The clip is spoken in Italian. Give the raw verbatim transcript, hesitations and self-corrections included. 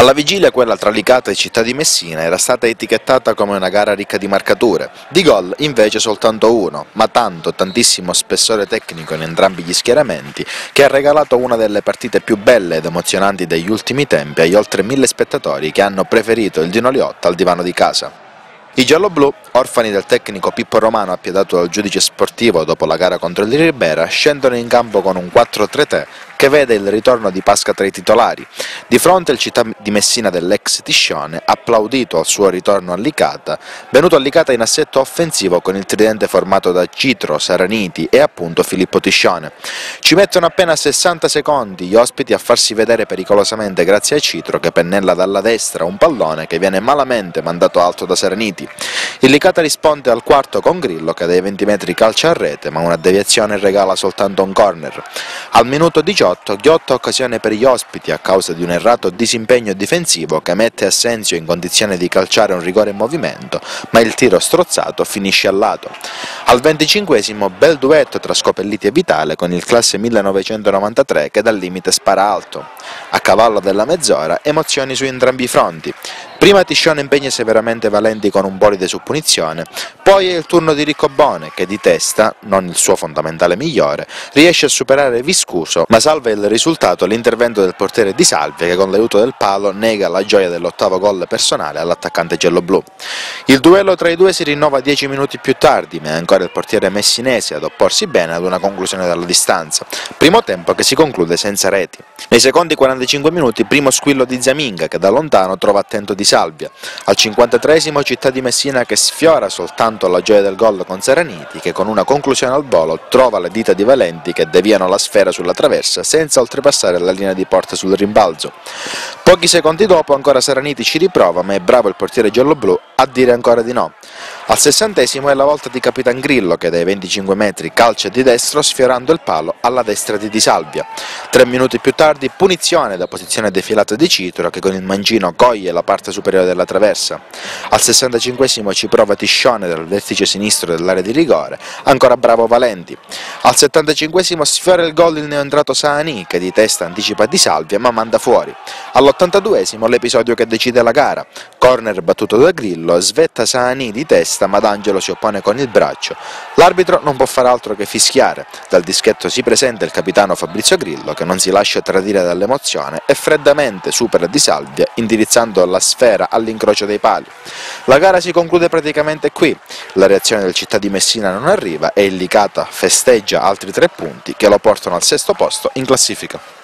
Alla vigilia quella tra Licata e Città di Messina era stata etichettata come una gara ricca di marcature, di gol invece soltanto uno, ma tanto, tantissimo spessore tecnico in entrambi gli schieramenti che ha regalato una delle partite più belle ed emozionanti degli ultimi tempi agli oltre mille spettatori che hanno preferito il Dino Liotta al divano di casa. I gialloblu, orfani del tecnico Pippo Romano appiedato dal giudice sportivo dopo la gara contro il Ribera, scendono in campo con un quattro tre tre che vede il ritorno di Pasca tra i titolari. Di fronte al Città di Messina dell'ex Tiscione, applaudito al suo ritorno a Licata, venuto a Licata in assetto offensivo con il tridente formato da Citro, Saraniti e appunto Filippo Tiscione. Ci mettono appena sessanta secondi gli ospiti a farsi vedere pericolosamente grazie a Citro che pennella dalla destra un pallone che viene malamente mandato alto da Saraniti. Il Licata risponde al quarto con Grillo che dai venti metri calcia a rete, ma una deviazione regala soltanto un corner. Al minuto diciotto ghiotta occasione per gli ospiti a causa di un errato disimpegno difensivo che mette Assenzio in condizione di calciare un rigore in movimento, ma il tiro strozzato finisce al lato. Al venticinquesimo bel duetto tra Scopelliti e Vitale con il classe millenovecentonovantatré che dal limite spara alto. A cavallo della mezz'ora emozioni su entrambi i fronti. Prima Tiscione impegna severamente Valenti con un bolide su punizione, poi è il turno di Riccobone che di testa, non il suo fondamentale migliore, riesce a superare Viscuso, ma salva il risultato l'intervento del portiere Di Salvia che con l'aiuto del palo nega la gioia dell'ottavo gol personale all'attaccante gialloblu. Il duello tra i due si rinnova dieci minuti più tardi, ma è ancora il portiere messinese ad opporsi bene ad una conclusione dalla distanza. Primo tempo che si conclude senza reti. Nei secondi quarantacinque minuti primo squillo di Zaminga che da lontano trova attento Di Salvia. Al cinquantatreesimo Città di Messina che sfiora soltanto la gioia del gol con Saraniti che con una conclusione al volo trova le dita di Valenti che deviano la sfera sulla traversa senza oltrepassare la linea di porta sul rimbalzo. Pochi secondi dopo ancora Saraniti ci riprova, ma è bravo il portiere gialloblu a dire ancora di no. Al sessantesimo è la volta di Capitan Grillo che dai venticinque metri calcia di destro sfiorando il palo alla destra di Di Salvia. Tre minuti più tardi punizione da posizione defilata di Citro che con il mancino coglie la parte superiore della traversa. Al sessantacinquesimo ci prova Tiscione dal vertice sinistro dell'area di rigore, ancora bravo Valenti. Al settantacinquesimo sfiora il gol il neoentrato Saani che di testa anticipa Di Salvia ma manda fuori. All'ottantaduesimo l'episodio che decide la gara, corner battuto da Grillo, svetta Saani di testa ma D'Angelo si oppone con il braccio. L'arbitro non può fare altro che fischiare, dal dischetto si presenta il capitano Fabrizio Grillo che non si lascia tradire dall'emozione e freddamente supera Di Salvia indirizzando la sfera all'incrocio dei pali. La gara si conclude praticamente qui, la reazione del Città di Messina non arriva e il Licata festeggia altri tre punti che lo portano al sesto posto in classifica.